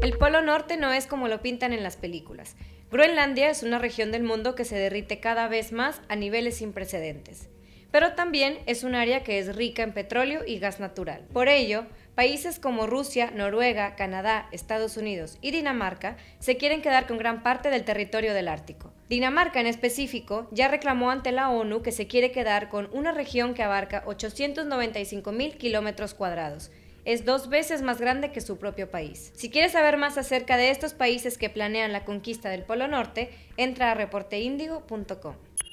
El Polo Norte no es como lo pintan en las películas. Groenlandia es una región del mundo que se derrite cada vez más a niveles sin precedentes. Pero también es un área que es rica en petróleo y gas natural. Por ello, países como Rusia, Noruega, Canadá, Estados Unidos y Dinamarca se quieren quedar con gran parte del territorio del Ártico. Dinamarca en específico ya reclamó ante la ONU que se quiere quedar con una región que abarca 895.000 kilómetros cuadrados. Es 2 veces más grande que su propio país. Si quieres saber más acerca de estos países que planean la conquista del Polo Norte, entra a reporteindigo.com.